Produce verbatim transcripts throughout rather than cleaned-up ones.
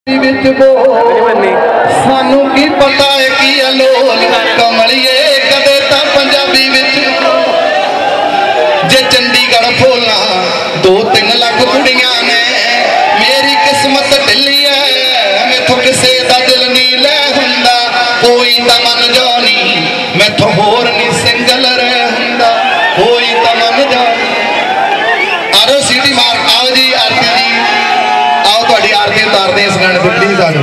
सानू की पता है कि अलोल कमलिए कदे ता पंजाबी विच जे चंडीगढ़ फोला दो तीन लाख कुड़ियां ने मेरी किस्मत ढिली है मैथों किसे दा दिल नहीं लै हुंदा कोई ता मन जानी मैथों होर नहीं सिंगल रह हुंदा कोई ता मन जानी आरो सीटी मार आओ जी आरती जी आओ तुहाडी आरती उतारदे इस गाने ते प्लीज आ जाओ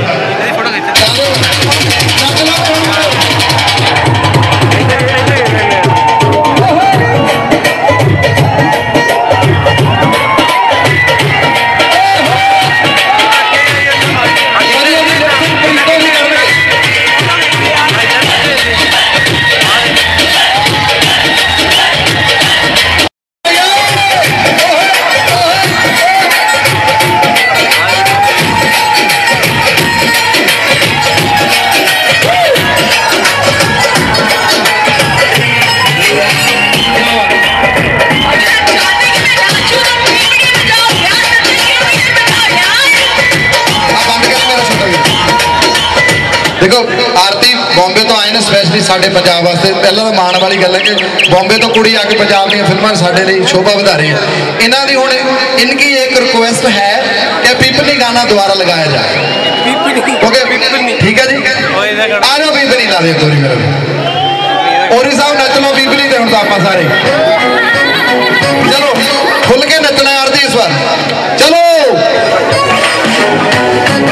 देखो आरती बॉम्बे तो आए ना स्पैशली साढ़े पंजाब वास्ते पहला तो माण वाली गल है कि बॉम्बे तो कुड़ी आके पंजाब दी फिल्मां साढ़े लिए शोभा बढ़ा रही है इन्हां दी हुण इनकी एक रिक्वेस्ट है कि पीपनी गाना दोबारा लगाया जाए ओके ठीक है जी आ जाओ पीपनी ला दे गोरी मेरे ओरी साहब नच लो पीपनी ते हुण तां आपां सारे चलो खुल के नचना आरती इस बार चलो